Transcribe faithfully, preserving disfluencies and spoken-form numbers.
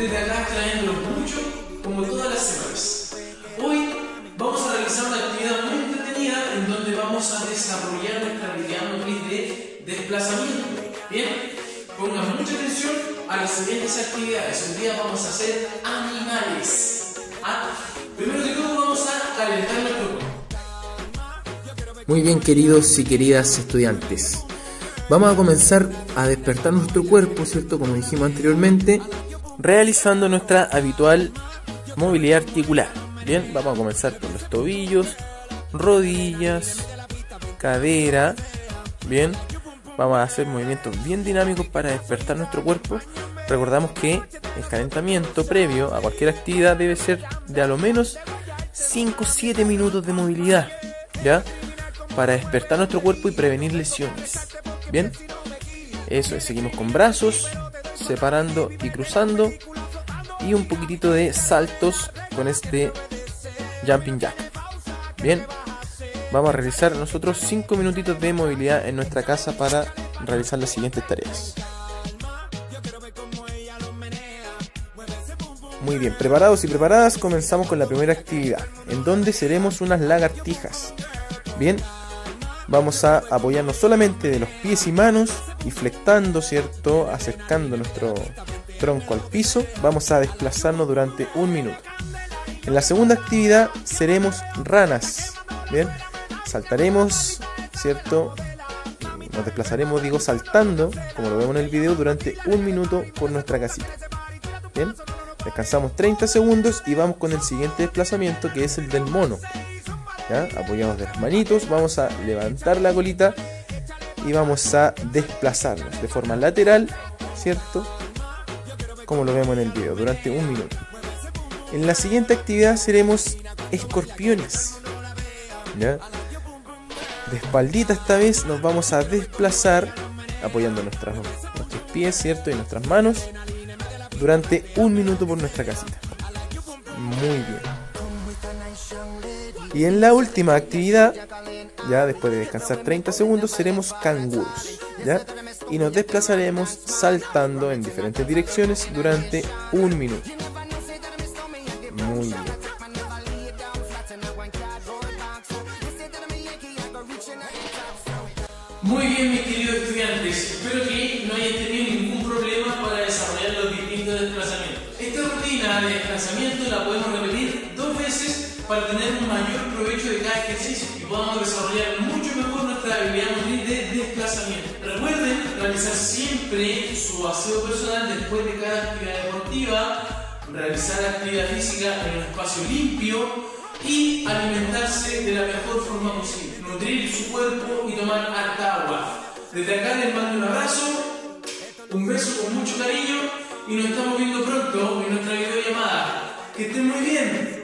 desde acá trayéndolos mucho, como todas las semanas. Hoy vamos a realizar una actividad muy entretenida en donde vamos a desarrollar nuestra habilidad motriz de desplazamiento. Bien, pongan mucha atención a las siguientes actividades. Hoy día vamos a hacer animales. ¿Ah? Primero de todo vamos a calentar nuestro cuerpo. Muy bien, queridos y queridas estudiantes, vamos a comenzar a despertar nuestro cuerpo, ¿cierto? Como dijimos anteriormente, realizando nuestra habitual movilidad articular. Bien, vamos a comenzar por los tobillos, rodillas, cadera. Bien, vamos a hacer movimientos bien dinámicos para despertar nuestro cuerpo. Recordamos que el calentamiento previo a cualquier actividad debe ser de a lo menos cinco a siete minutos de movilidad, ¿ya? Para despertar nuestro cuerpo y prevenir lesiones. Bien, eso es, seguimos con brazos, separando y cruzando, y un poquitito de saltos con este jumping jack. Bien, vamos a realizar nosotros cinco minutitos de movilidad en nuestra casa para realizar las siguientes tareas. Muy bien, preparados y preparadas, comenzamos con la primera actividad, en donde seremos unas lagartijas. Bien, vamos a apoyarnos solamente de los pies y manos y flectando, ¿cierto? Acercando nuestro tronco al piso, vamos a desplazarnos durante un minuto. En la segunda actividad seremos ranas. Bien, saltaremos, ¿cierto? Nos desplazaremos, digo, saltando, como lo vemos en el video, durante un minuto por nuestra casita. Bien, descansamos treinta segundos y vamos con el siguiente desplazamiento, que es el del mono. ¿Ya? Apoyamos de las manitos, vamos a levantar la colita y vamos a desplazarnos de forma lateral, ¿cierto? Como lo vemos en el video, durante un minuto. En la siguiente actividad seremos escorpiones. ¿Ya? De espaldita esta vez nos vamos a desplazar apoyando nuestras, nuestros pies, ¿cierto? Y nuestras manos durante un minuto por nuestra casita. Muy bien. Y en la última actividad, ya después de descansar treinta segundos, seremos canguros, ¿ya? Y nos desplazaremos saltando en diferentes direcciones durante un minuto. Muy bien. Muy bien, mis queridos estudiantes, espero que no hayan tenido ningún problema para desarrollar los distintos desplazamientos. Esta rutina de desplazamiento la podemos repetir dos veces para tener un mayor provecho de cada ejercicio y podamos desarrollar mucho mejor nuestra habilidad motriz de desplazamiento. Recuerden realizar siempre su aseo personal después de cada actividad deportiva, realizar actividad física en un espacio limpio y alimentarse de la mejor forma posible. Nutrir su cuerpo y tomar harta agua. Desde acá les mando un abrazo, un beso con mucho cariño y nos estamos viendo pronto en nuestra videollamada. Que estén muy bien.